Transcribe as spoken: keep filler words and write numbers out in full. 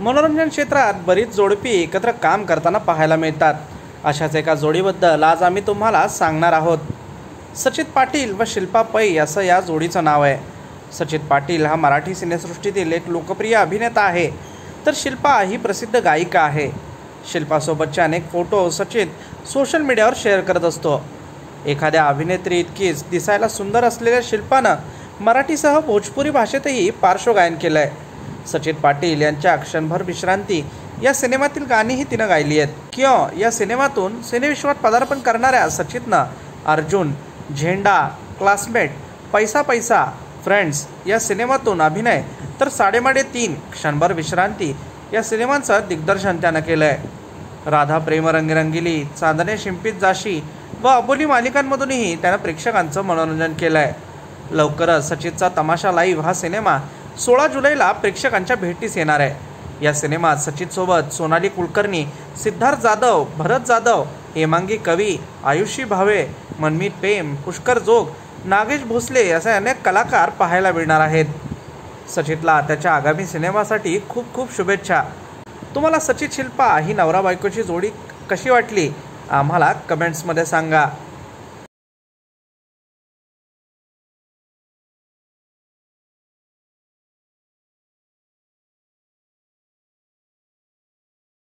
मनोरंजन क्षेत्रात बरीच जोडपी एकत्र काम करताना पाहायला मिळतात। अशाच एका जोडीबद्दल आज आम्ही तुम्हाला सांगणार आहोत। सचित पाटील व शिल्पा पै असं या जोडीचं नाव आहे। सचित पाटील हा मराठी सिनेसृष्टीतील एक लोकप्रिय अभिनेता आहे, तर शिल्पा ही प्रसिद्ध गायिका आहे। शिल्पासोबतचे अनेक फोटो सचित सोशल मीडियावर शेअर करत असतो। एखाद्या अभिनेत्री इतकीच दिसायला सुंदर असलेल्या शिल्पानं मराठीसह भोजपुरी भाषेतही पार्श्वगायन केलं आहे। सचित पाटील यांच्या क्षणभर विश्रांती या सिनेमातील गाणीही तिनं गायली आहेत। क्यों या सिनेमातून सिनेविश्वात पदार्पण करणाऱ्या सचितनं अर्जुन, झेंडा, क्लासमेट, पैसा पैसा, फ्रेंड्स या सिनेमातून अभिनय तर साडेमाडे तीन, क्षणभर विश्रांती या सिनेमांचं दिग्दर्शन त्यानं केलं आहे। राधा प्रेम रंगरंगिली, चांदणे शिंपीत जाशी व अबोली मालिकांमधूनही त्यानं प्रेक्षकांचं मनोरंजन केलं आहे। लवकरच सचितचा तमाशा लाईव्ह हा सिनेमा सोळा जुलैला प्रेक्षकांच्या भेटीस येणार आहे। या सिनेमात सचितसोबत सोनाली कुलकर्णी, सिद्धार्थ जाधव, भरत जाधव, हेमांगी कवी, आयुषी भावे, मनमीत प्रेम, पुष्कर जोग, नागेश भोसले असे अनेक कलाकार पाहायला मिळणार आहेत। सचितला त्याच्या आगामी सिनेमासाठी खूप खूप शुभेच्छा। तुम्हाला सचित शिल्पा ही नवरा बायकोची जोडी कशी वाटली आम्हाला कमेंट्समध्ये सांगा।